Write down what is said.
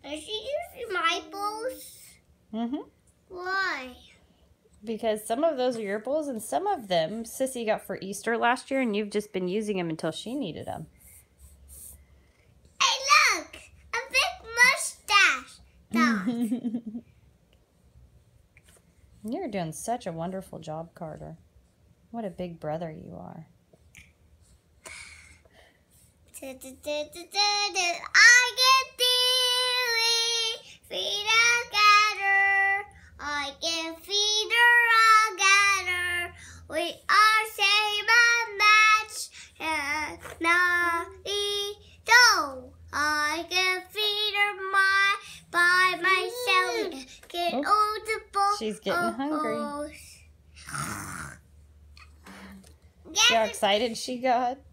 Does she use my bowls? Mm-hmm. Why? Because some of those are your bowls, and some of them Sissy got for Easter last year, and you've just been using them until she needed them. Hey, look! A big mustache. You're doing such a wonderful job, Carter. What a big brother you are. I can feed together. I can feed her together. We are same a match and naughty dough. I can feed her by myself. Get all the balls. She's getting hungry. Yeah. See how excited she got?